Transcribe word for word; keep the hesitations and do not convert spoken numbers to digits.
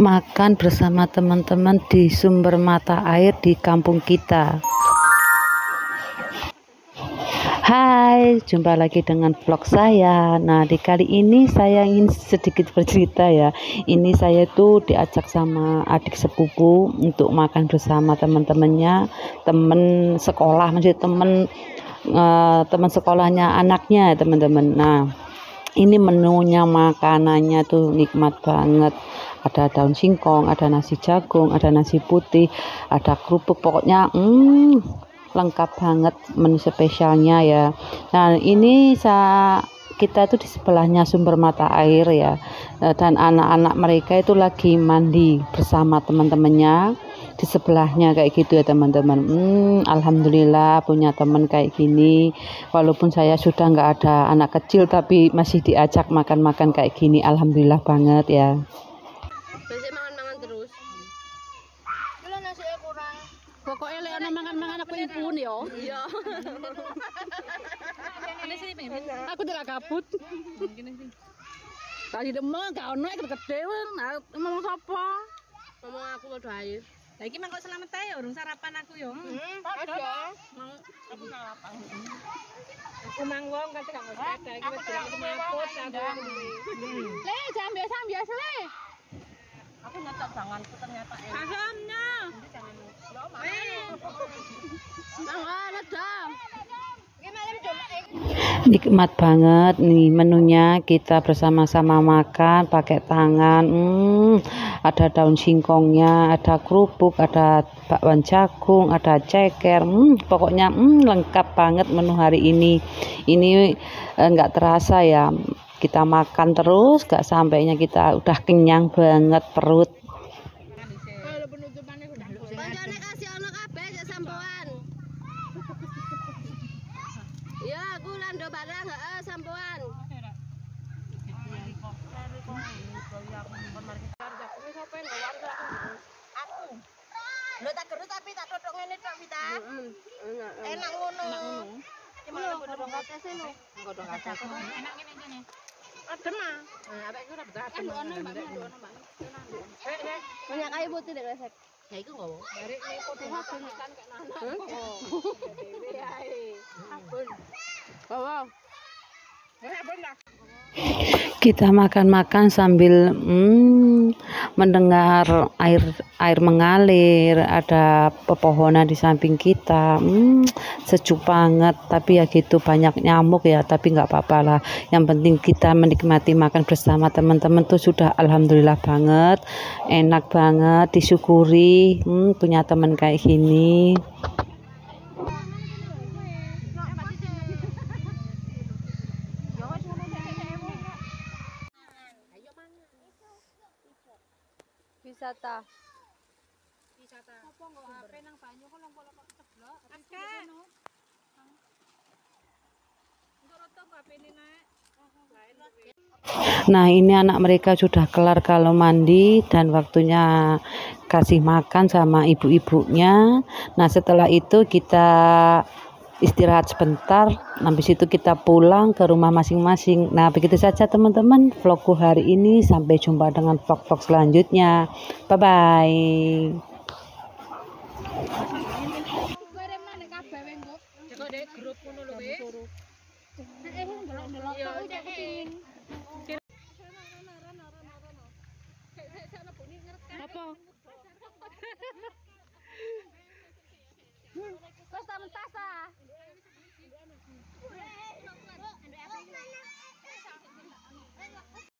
makan bersama teman-teman di sumber mata air di kampung kita. Hai, jumpa lagi dengan vlog saya. Nah, di kali ini saya ingin sedikit bercerita ya. Ini saya tuh diajak sama adik sepupu untuk makan bersama teman-temannya, teman sekolah, maksudnya teman uh, teman sekolahnya anaknya, teman-teman. Nah, ini menunya, makanannya tuh nikmat banget. Ada daun singkong, ada nasi jagung, ada nasi putih, ada kerupuk, pokoknya hmm, lengkap banget menu spesialnya ya. Nah, ini saya kita itu di sebelahnya sumber mata air ya, dan anak-anak mereka itu lagi mandi bersama teman-temannya di sebelahnya kayak gitu ya teman-teman. hmm, Alhamdulillah punya teman kayak gini, walaupun saya sudah nggak ada anak kecil tapi masih diajak makan-makan kayak gini, alhamdulillah banget ya. Biasa mangan-mangan terus. Kalau nasi kurang. Pokoknya lek ana mangan-mangan aku impun yo. Iya. Ini sini pengen. Aku tidak kabut. Gini sih. Tadi demong gak ono iki gede wong. Ngomong sapa? Ngomong aku padha air. Lah iki mangkok selamat ae urung sarapan aku yo. Heeh. Ada. Mau aku sarapan. Aku mang wong kan gak ngerti ada iki wis direk semaput aku. Le, jam biasa biasa le. Aku nyetak tanganku ternyata enak. Asamnya. Jangan lupa. Eh. Jangan ada. Nikmat banget nih menunya, kita bersama-sama makan pakai tangan. hmm, ada daun singkongnya, ada kerupuk, ada bakwan jagung, ada ceker. hmm, pokoknya hmm, lengkap banget menu hari ini. Ini enggak eh, terasa ya, kita makan terus gak sampainya kita udah kenyang banget perut. Ya, aku lando barang, heeh, sampoan. Aku. Lho tak gerus tapi tak totok ngene tok, Vita. Heeh. Enak ngono. Enak ngono. Gimana godhong katese lho. Godhong kataku. Enak ngene ngene. Adem ah. Nah, arek iku ora betah adem. Ono, Mbak. Ono, Mbak. Eh, eh. Banyak kayu putih dek resek. Ya iku ngowo. Dari ini putih makan kek nana. Oh. Dewe ae. Ampun. Wow. Kita makan-makan sambil hmm, mendengar air air mengalir, ada pepohonan di samping kita. hmm, sejuk banget, tapi ya gitu banyak nyamuk ya, tapi nggak apa-apa lah. Yang penting kita menikmati makan bersama teman-teman tuh sudah alhamdulillah banget, enak banget, disyukuri hmm, punya teman kayak gini. Wisata. Wisata. Apa nggo H P nang banyu kok lompok-lompok ceblok. Akeh. Engko roto H P-ne naik. Nah, ini anak mereka sudah kelar kalau mandi dan waktunya kasih makan sama ibu-ibunya. Nah, setelah itu kita istirahat sebentar, habis itu kita pulang ke rumah masing-masing. Nah, begitu saja teman-teman vlogku hari ini, sampai jumpa dengan vlog-vlog selanjutnya. Bye bye. Apa? Wes tak mentas ah.